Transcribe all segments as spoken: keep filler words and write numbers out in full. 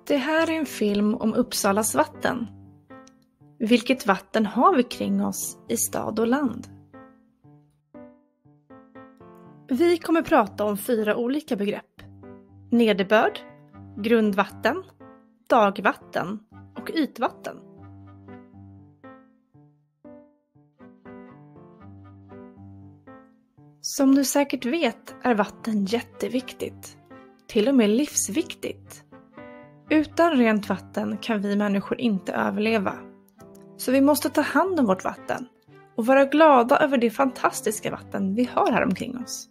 Det här är en film om Uppsalas vatten. Vilket vatten har vi kring oss i stad och land? Vi kommer prata om fyra olika begrepp. Nederbörd, grundvatten, dagvatten och ytvatten. Som du säkert vet är vatten jätteviktigt, till och med livsviktigt. Utan rent vatten kan vi människor inte överleva. Så vi måste ta hand om vårt vatten och vara glada över det fantastiska vatten vi har här omkring oss.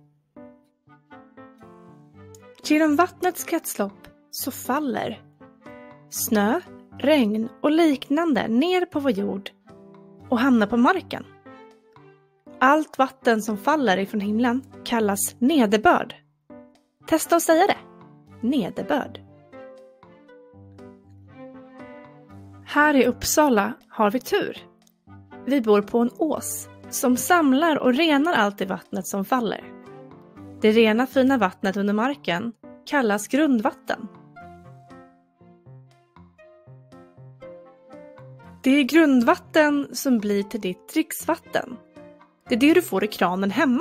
Genom vattnets kretslopp så faller snö, regn och liknande ner på vår jord och hamnar på marken. Allt vatten som faller ifrån himlen kallas nederbörd. Testa att säga det. Nederbörd. Här i Uppsala har vi tur. Vi bor på en ås som samlar och renar allt i vattnet som faller. Det rena fina vattnet under marken kallas grundvatten. Det är grundvatten som blir till ditt dricksvatten. Det är det du får i kranen hemma.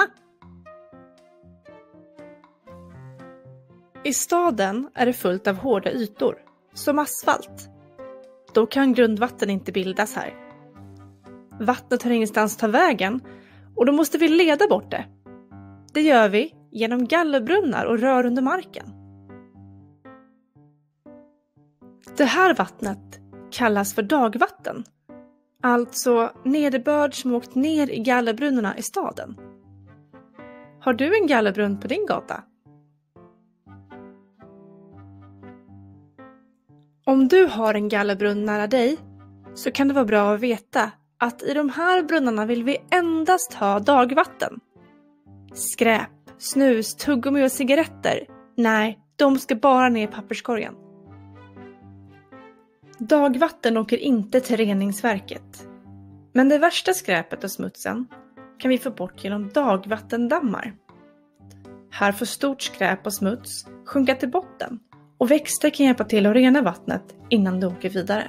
I staden är det fullt av hårda ytor, som asfalt. Då kan grundvatten inte bildas här. Vattnet har ingenstans att ta vägen och då måste vi leda bort det. Det gör vi genom gallerbrunnar och rör under marken. Det här vattnet kallas för dagvatten. Alltså nederbörd som åkt ner i gallerbrunnarna i staden. Har du en gallerbrunn på din gata? Om du har en gallerbrunn nära dig så kan det vara bra att veta att i de här brunnarna vill vi endast ha dagvatten. Skräp, snus, tuggummi och cigaretter, nej, de ska bara ner i papperskorgen. Dagvatten åker inte till reningsverket. Men det värsta skräpet och smutsen kan vi få bort genom dagvattendammar. Här får stort skräp och smuts sjunka till botten och växter kan hjälpa till att rena vattnet innan det åker vidare.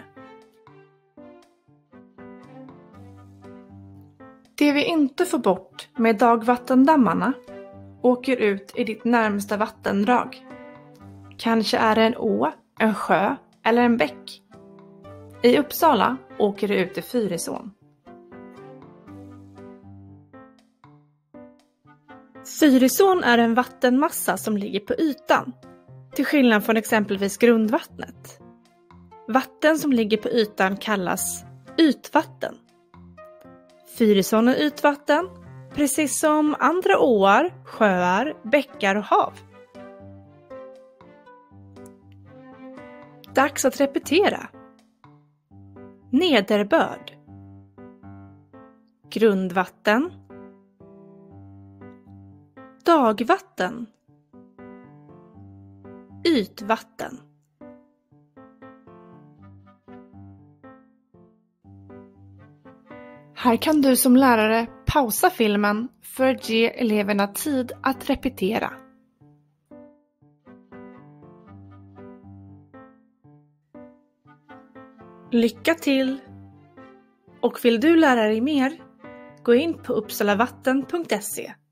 Det vi inte får bort med dagvattendammarna åker ut i ditt närmsta vattendrag. Kanske är det en å, en sjö eller en bäck. I Uppsala åker det ut i Fyrisån. Fyrisån är en vattenmassa som ligger på ytan, till skillnad från exempelvis grundvattnet. Vatten som ligger på ytan kallas ytvatten. Fyrisån är ytvatten, precis som andra åar, sjöar, bäckar och hav. Dags att repetera. Nederbörd, grundvatten, dagvatten, ytvatten. Här kan du som lärare pausa filmen för att ge eleverna tid att repetera. Lycka till! Och vill du lära dig mer, gå in på uppsalavatten punkt se.